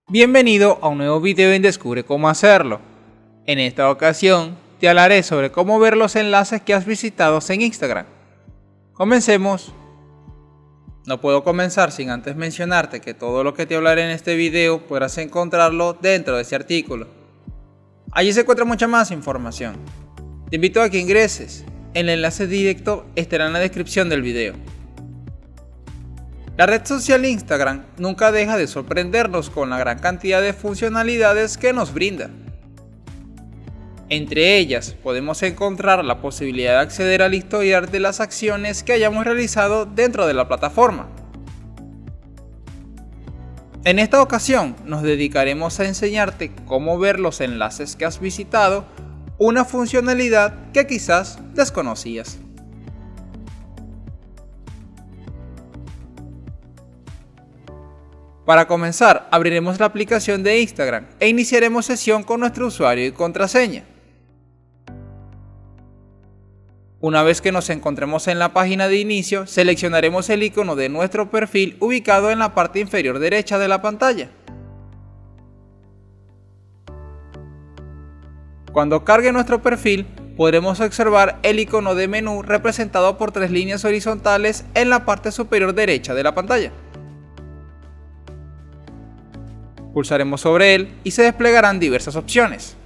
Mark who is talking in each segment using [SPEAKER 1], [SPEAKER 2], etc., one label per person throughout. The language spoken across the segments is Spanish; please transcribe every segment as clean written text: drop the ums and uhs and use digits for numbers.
[SPEAKER 1] Bienvenido a un nuevo video en Descubre cómo hacerlo. En esta ocasión te hablaré sobre cómo ver los enlaces que has visitado en Instagram. Comencemos. No puedo comenzar sin antes mencionarte que todo lo que te hablaré en este video podrás encontrarlo dentro de este artículo. Allí se encuentra mucha más información. Te invito a que ingreses. El enlace directo estará en la descripción del video. La red social Instagram nunca deja de sorprendernos con la gran cantidad de funcionalidades que nos brinda. Entre ellas podemos encontrar la posibilidad de acceder al historial de las acciones que hayamos realizado dentro de la plataforma. En esta ocasión nos dedicaremos a enseñarte cómo ver los enlaces que has visitado, una funcionalidad que quizás desconocías. Para comenzar, abriremos la aplicación de Instagram e iniciaremos sesión con nuestro usuario y contraseña. Una vez que nos encontremos en la página de inicio, seleccionaremos el icono de nuestro perfil ubicado en la parte inferior derecha de la pantalla. Cuando cargue nuestro perfil, podremos observar el icono de menú representado por tres líneas horizontales en la parte superior derecha de la pantalla. Pulsaremos sobre él y se desplegarán diversas opciones.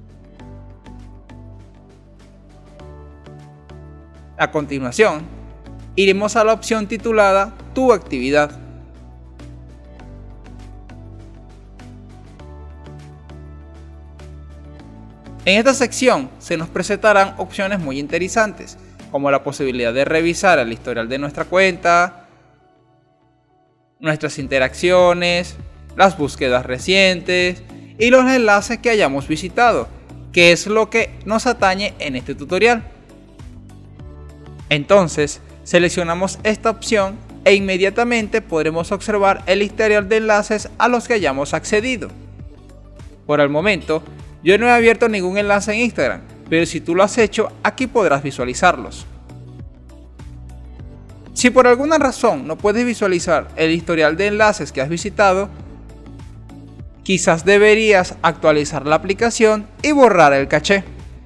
[SPEAKER 1] A continuación, iremos a la opción titulada Tu actividad. En esta sección se nos presentarán opciones muy interesantes, como la posibilidad de revisar el historial de nuestra cuenta, nuestras interacciones, las búsquedas recientes y los enlaces que hayamos visitado, que es lo que nos atañe en este tutorial. Entonces, seleccionamos esta opción e inmediatamente podremos observar el historial de enlaces a los que hayamos accedido. Por el momento, yo no he abierto ningún enlace en Instagram, pero si tú lo has hecho, aquí podrás visualizarlos. Si por alguna razón no puedes visualizar el historial de enlaces que has visitado, quizás deberías actualizar la aplicación y borrar el caché.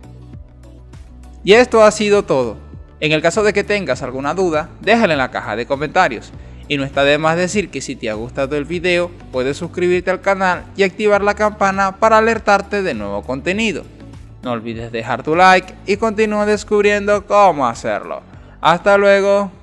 [SPEAKER 1] Y esto ha sido todo. En el caso de que tengas alguna duda, déjala en la caja de comentarios. Y no está de más decir que si te ha gustado el video, puedes suscribirte al canal y activar la campana para alertarte de nuevo contenido. No olvides dejar tu like y continúa descubriendo cómo hacerlo. ¡Hasta luego!